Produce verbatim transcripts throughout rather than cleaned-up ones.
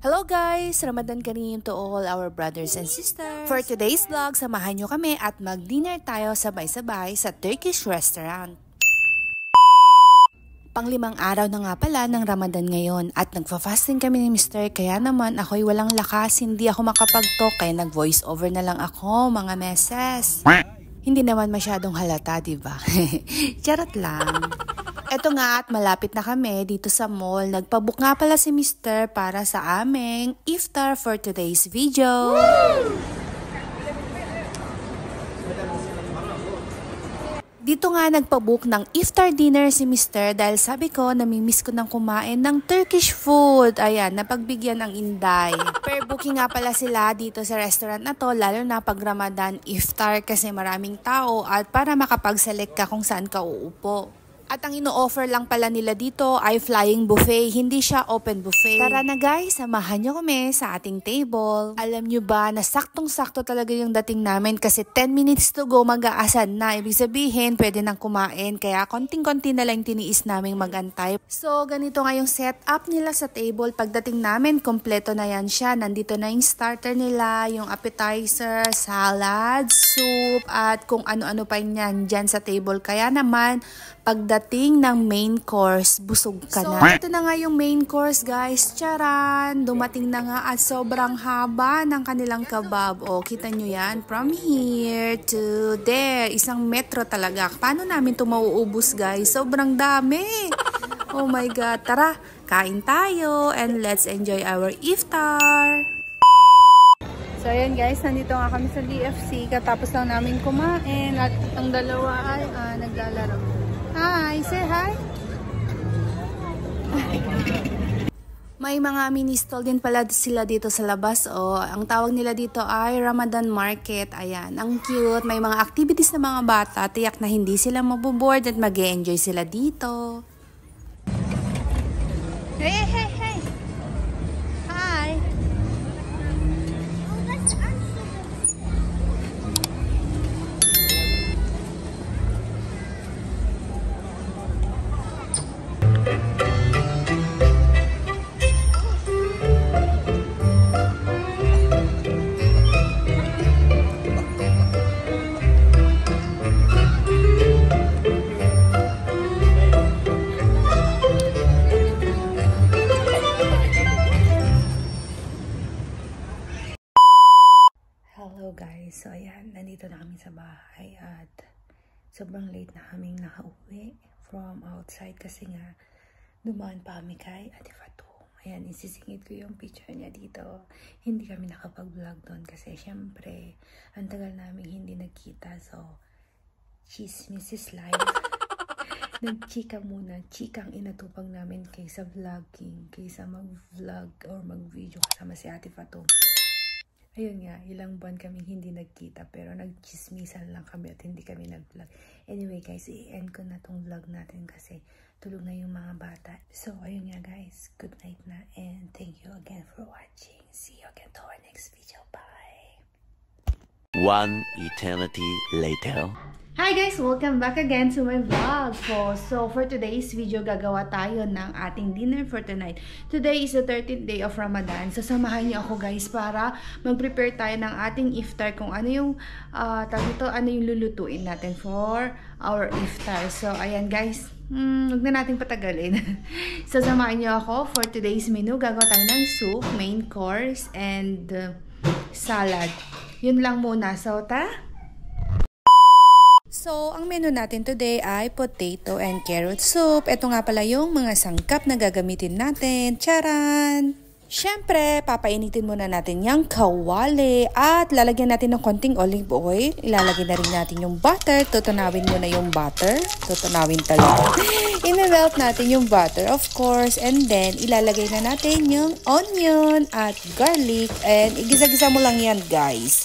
Hello guys! Ramadan Kareem to all our brothers and sisters. For today's vlog, samahan nyo kami at mag-dinner tayo sabay-sabay sa Turkish restaurant. Panglimang araw na nga pala ng Ramadan ngayon at nagfa-fasting kami ni Mister kaya naman ako'y walang lakas, hindi ako makapag-talk kaya nag-voice over na lang ako mga meses. Hindi naman masyadong halata, diba? Charot lang. Eto nga at malapit na kami dito sa mall. Nagpabook nga pala si Mister para sa aming iftar for today's video. Woo! Dito nga nagpabook ng iftar dinner si Mister dahil sabi ko namimiss ko nang kumain ng Turkish food. Ayan, napagbigyan ang Inday. Per booking nga pala sila dito sa restaurant na to lalo na pag Ramadan iftar kasi maraming tao at para makapag-select ka kung saan ka uupo. At ang ino-offer lang pala nila dito ay flying buffet, hindi siya open buffet. Tara na guys, samahan nyo kami sa ating table. Alam nyo ba na saktong-sakto talaga yung dating namin kasi ten minutes to go mag-aasan na. Ibig sabihin, pwede nang kumain kaya konting-konti na lang tiniis naming mag-antay. So, ganito nga yung setup nila sa table. Pagdating namin, kompleto na yan siya. Nandito na yung starter nila, yung appetizer, salad, soup, at kung ano-ano pa yan dyan sa table. Kaya naman, pagdating ng main course, busog ka na. So, ito na nga yung main course, guys. Charan! Dumating na nga at sobrang haba ng kanilang kebab. O, kita nyo yan? From here to there. Isang metro talaga. Paano namin ito mauubos, guys? Sobrang dami. Oh my God. Tara, kain tayo and let's enjoy our iftar. So, ayan guys. Nandito nga kami sa D F C. Katapos lang namin kumain at ang dalawa ay ah, naglalaro. Hi! Say hi! May mga mini stall din pala sila dito sa labas. Oh. Ang tawag nila dito ay Ramadan Market. Ayan, ang cute. May mga activities na mga bata. Tiyak na hindi sila maboboard at mag-e-enjoy sila dito. Hey, hey, hey! Hi! Hello guys, so ayan, nandito na kami sa bahay at sobrang late na kaming nakauwi from outside kasi nga dumaan pa kami kay Ate Fatou. Ayan, isisingit ko yung picture niya dito. Hindi kami nakapag-vlog doon kasi syempre ang tagal namin hindi nagkita, so chismis is life. Nagchika muna, chikang inatupag namin kaysa vlogging, kaysa mag-vlog or mag-video kasama si Ate Fatou. Ayun nga, ilang buwan kami hindi nagkita pero nagchismisan lang kami at hindi kami nag-vlog. Anyway guys, i-end ko na tong vlog natin kasi tulog na yung mga bata. So ayun nga guys, good night na and thank you again for watching. See you again to our next video. Bye! One eternity later. Hi guys! Welcome back again to my vlog po. So, for today's video, gagawa tayo ng ating dinner for tonight. Today is the thirteenth day of Ramadan. So, samahan niyo ako guys para mag-prepare tayo ng ating iftar. Kung ano yung, uh, tawag ito, ano yung lulutuin natin for our iftar. So, ayan guys. Hmm, huwag na natin patagalin. So, samahan niyo ako for today's menu. Gagawa tayo ng soup, main course, and uh, salad. Yun lang muna. So, ta? So, ang menu natin today ay potato and carrot soup. Ito nga pala yung mga sangkap na gagamitin natin. Charan! Siyempre, papainitin muna natin yung kawali at lalagyan natin ng konting olive oil. Ilalagay na rin natin yung butter. Tutunawin muna yung butter. Tutunawin talaga. I-melt natin yung butter, of course. And then, ilalagay na natin yung onion at garlic. And igisa-gisa mo lang yan, guys.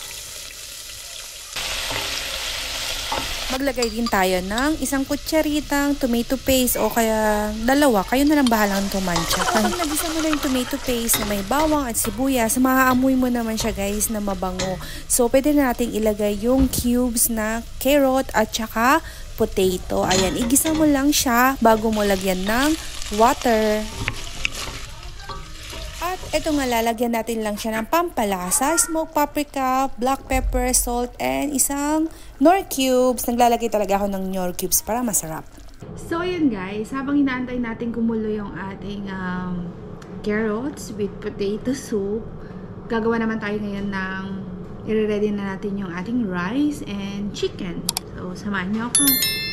Maglagay din tayo ng isang kutsaritang tomato paste o kaya dalawa. Kayo na lang bahalang tumansya. Pag nagisa mo na yung tomato paste na may bawang at sibuyas, maaamoy mo naman siya guys na mabango. So, pwede na natin ilagay yung cubes na carrot at saka potato. Ayan, igisa mo lang siya bago mo lagyan ng water. At At ito nga, lalagyan natin lang siya ng pampalasa, smoked paprika, black pepper, salt, and isang Knorr cubes. Naglalagay talaga ako ng Knorr cubes para masarap. So, yun guys, habang inaantay natin kumulo yung ating um, carrots with potato soup, gagawa naman tayo ngayon ng, i-ready na natin yung ating rice and chicken. So, samahan niyo ako.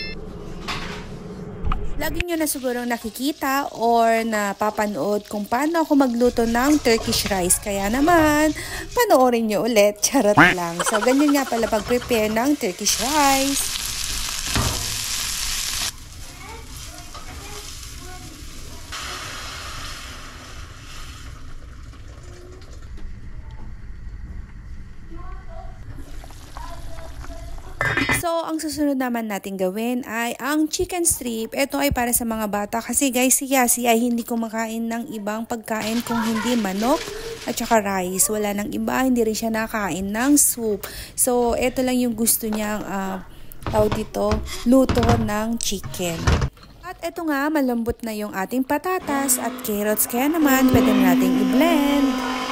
Lagi nyo na sigurong nakikita or napapanood kung paano ako magluto ng Turkish rice. Kaya naman, panoorin nyo ulit. Charot lang. So, ganyan nga pala pag-prepare ng Turkish rice. So, ang susunod naman natin gawin ay ang chicken strip. Ito ay para sa mga bata kasi guys, si Yasi ay hindi kumakain ng ibang pagkain kung hindi manok at saka rice. Wala nang iba, hindi rin siya nakain ng soup. So, ito lang yung gusto niyang uh, tawag dito, luto ng chicken. At ito nga, malambot na yung ating patatas at carrots. Kaya naman, pwede na natin i-blend.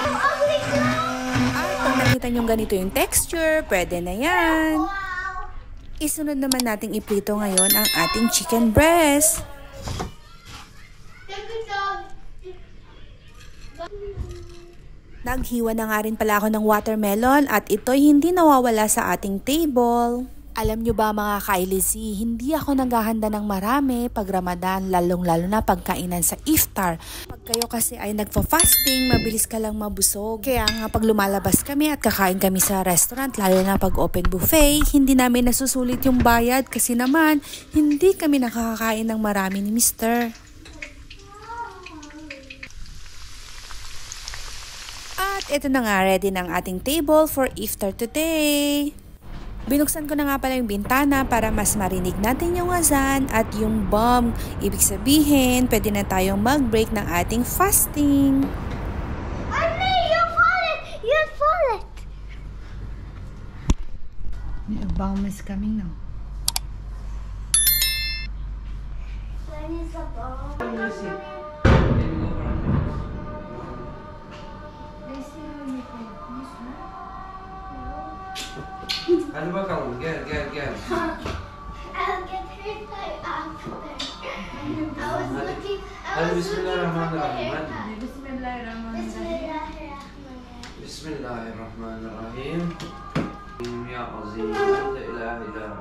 At kung nakita nyo ganito yung texture, pwede na yan. Isunod naman nating iprito ngayon ang ating chicken breast. Naghiwa na nga rin pala ako ng watermelon at ito'y hindi nawawala sa ating table. Alam nyo ba mga ka-Ilizzy, hindi ako naghahanda ng marami pag Ramadan, lalong-lalo na pagkainan sa iftar. Pag kayo kasi ay nagfa-fasting, mabilis ka lang mabusog. Kaya nga pag lumalabas kami at kakain kami sa restaurant, lalo na pag open buffet, hindi namin nasusulit yung bayad kasi naman hindi kami nakakakain ng marami ni Mister. At ito na nga, ready ng ating table for iftar today. Binuksan ko na nga pala yung bintana para mas marinig natin yung azan at yung bomb. Ibig sabihin, pwede na tayong mag-break ng ating fasting. Annie, you fallen! You fallen! The bomb is coming now. When is the bomb? Hadi bakalım gel gel gel. I'll get hurt like after. I was looking. I Hadi was bismillahirrahmanirrahim. looking Hadi. Bismillahirrahmanirrahim. Bismillahirrahmanirrahim. Ya azim. La ilahe illa